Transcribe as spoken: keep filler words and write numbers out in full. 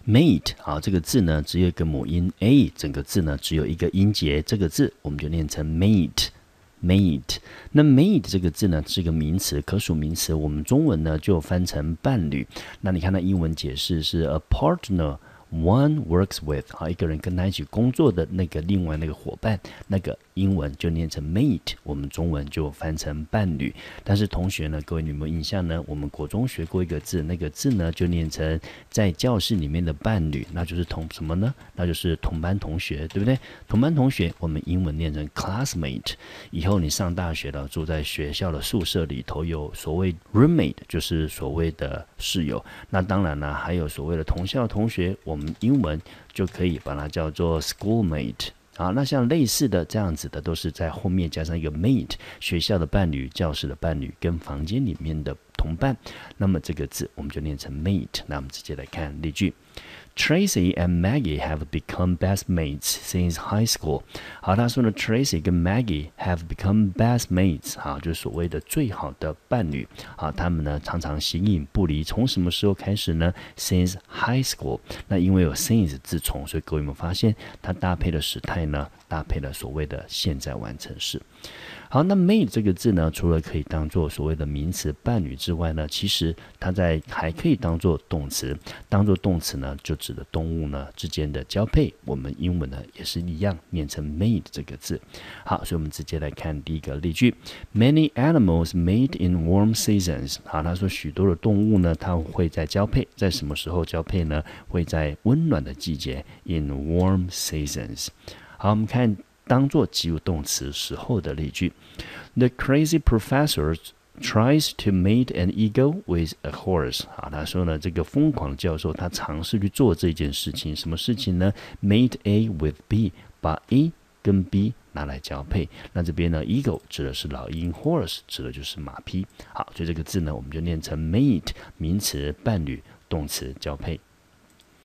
mate 好，这个字呢只有一个母音 a， 整个字呢只有一个音节，这个字我们就念成 mate。mate， 那 mate 这个字呢是个名词，可数名词，我们中文呢就翻成伴侣。那你看它英文解释是 a partner one works with， 好，一个人跟他一起工作的那个另外那个伙伴，那个英文就念成 mate， 我们中文就翻成伴侣。但是同学呢，各位你有没有印象呢？我们国中学过一个字，那个字呢就念成在教室里面的伴侣，那就是同什么呢？那就是同班同学，对不对？同班同学我们英文念成 classmate。以后你上大学了，住在学校的宿舍里头，有所谓 roommate， 就是所谓的室友。那当然呢，还有所谓的同校同学，我们英文就可以把它叫做 schoolmate。好，那像类似的这样子的，都是在后面加上一个 mate， 学校的伴侣、教室的伴侣跟房间里面的同伴。那么这个字我们就念成 mate。那我们直接来看例句。Tracy and Maggie have become best mates since high school。 好，他说呢 Tracy 跟 Maggie have become best mates， 好，就是所谓的最好的伴侣。好，他们呢常常形影不离。从什么时候开始呢？ Since high school。 那因为有 since 自从，所以各位有没有发现它搭配的时态呢，搭配了所谓的现在完成式。好，那 mate 这个字呢，除了可以当做所谓的名词伴侣之外呢，其实它在还可以当做动词。当做动词呢，就指的动物呢之间的交配。我们英文呢也是一样，念成 mate 这个字。好，所以我们直接来看第一个例句。Many animals mate in warm seasons。好，他说许多的动物呢，它会在交配，在什么时候交配呢？会在温暖的季节 ，in warm seasons。好，我们看当做及物动词时候的例句。The crazy professor tries to mate an eagle with a horse。 好，他说呢，这个疯狂教授他尝试去做这件事情，什么事情呢？ Mate A with B， 把 A 跟 B 拿来交配。那这边呢 eagle 指的是老鹰， horse 指的就是马匹。好，所以这个字呢我们就念成 mate， 名词伴侣，动词交配。